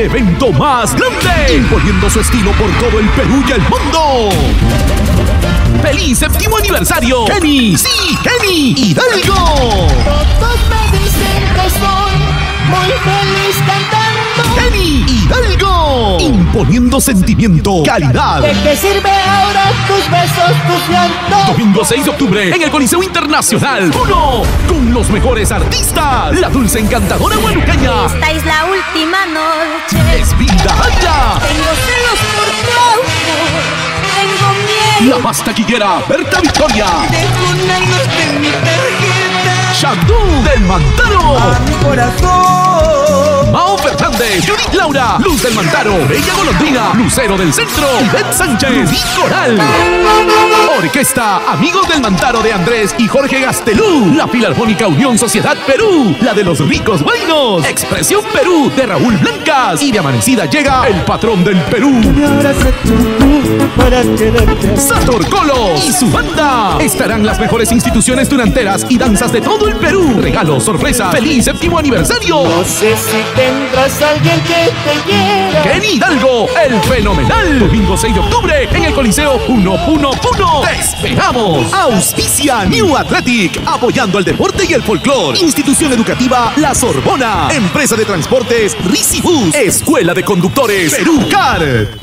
evento más grande, imponiendo su estilo por todo el Perú y el mundo. ¡Feliz 7º aniversario! ¡Kenny! ¡Sí, Kenny Hidalgo! Todos me dicen que soy muy feliz cantando. ¡Kenny Hidalgo! Imponiendo sentimiento, calidad. ¿De qué sirve ahora tus besos, tus llantos? Domingo 6 de octubre en el Coliseo Internacional 1, con los mejores artistas. La dulce encantadora huanuqueña. Esta es la última noche. Es Vida Aya. Tengo celos por tu amor. Tengo miedo. La más taquillera, Berta Victoria. Dejo una imagen en mi tarjeta. Shandú del Mantaro. A mi corazón. Mao Fernández, Judith Laura, Luz del Mantaro, Bella Golondrina, Lucero del Centro, Ivette Sánchez y Coral. Orquesta Amigos del Mantaro de Andrés y Jorge Gastelú. La Filarmónica Unión Sociedad Perú, la de los ricos buenos. Expresión Perú de Raúl Blancas. Y de amanecida llega el patrón del Perú, Me abraza tú para quererte. Sator Colos y su banda. Estarán las mejores instituciones tunanteras y danzas de todo el Perú. Regalos, sorpresa, feliz 7º aniversario. No sé si tendrás a alguien que te quiera. Kenny Hidalgo, el fenomenal. Domingo 6 de octubre en el Coliseo 1. ¡Te esperamos! Auspicia New Athletic, apoyando el deporte y el folclor. Institución educativa La Sorbona. Empresa de transportes Risibus. Escuela de conductores Perú Car.